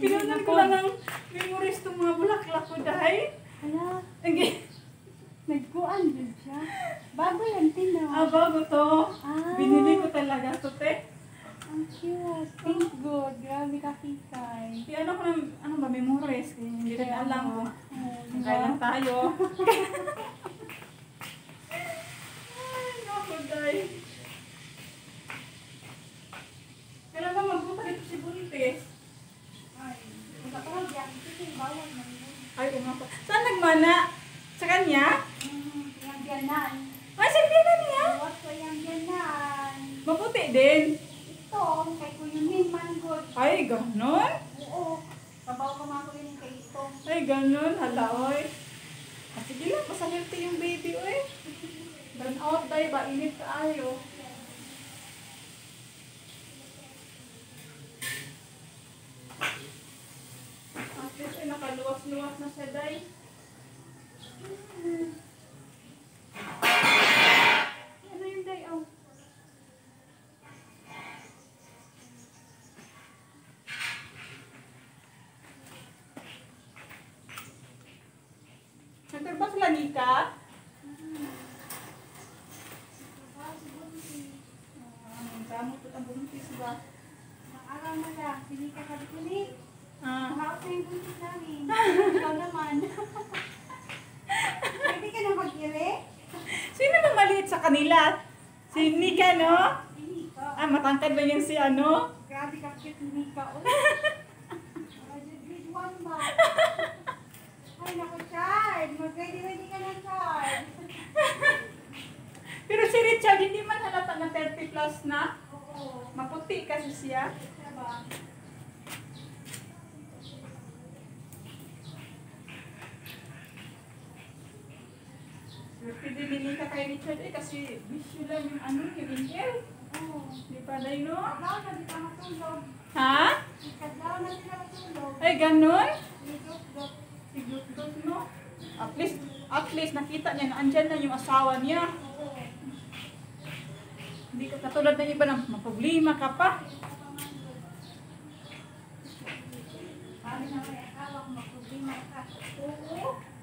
Pinunan ko lang ang memories itong mga bulaklak ko dahil. Hala, Okay. nagkuan din siya. Bago yan, Tina. Bago to. Ah. Binili ko talaga to, te. Ang cute. Thank God. Grabe ka, Kikay. Kaya ano ko ng, ano ba, memories. Kaya hindi rin alam kung Diba? kailan tayo. Ay, naku, day. Kailan ba magbuka dito si Buntis? Ay, magkakawag yan. Ito yung bawal na yun. Ay, umapa. Saan nagmana? Sa kanya? Yung biyanan. Ay, sa na niya? What ko yung biyanan? Maputi din. Ito, kay Kuyunin Manggod. Ay, ganon? Oo. Sabaw ko mga Kuyunin kay ito. Ay, ganon. Hala, oy. Sige lang, basta healthy yung baby, oy. Burn out, day ba? Init ka ayo. At least, ay, nakaluwas-luwas na siya, day. Ano yung day, oh? Nagtrabaho sila, Nika? Kamot po ang buntis ba? Maaram mo lang. Hindi ka kabikulit. Ah. Mahaot na yung buntis namin. Ikaw naman. Pwede ka na mag-ire? Sino ba maliit sa kanila? Si Nika, no? Hindi ka. Ah, matangkad ba yung si ano? Grabe ka cute ni Nika. Grade 1 ba? Ay, naku, Chard. Mag-ready-ready ka na, Chard. Pero si Richard, hindi man halata na 30 plus na. Oo. Maputi kasi siya. Diba? Pwede din ka kay Richard eh, kasi bisyo lang yung ano, yung inhale. Oo. Di pa day, no? Kadlaw na di ka matulog. Ha? Kadlaw na di ka matulog. Ay, ganun? Ligot-got. Sigot-got, no? At least nakita niya na andyan na yung asawa niya. Oo. Hindi ka katulad ng iba na maproblema ka pa. Sabi na may asawa kung magproblema ka. Oo.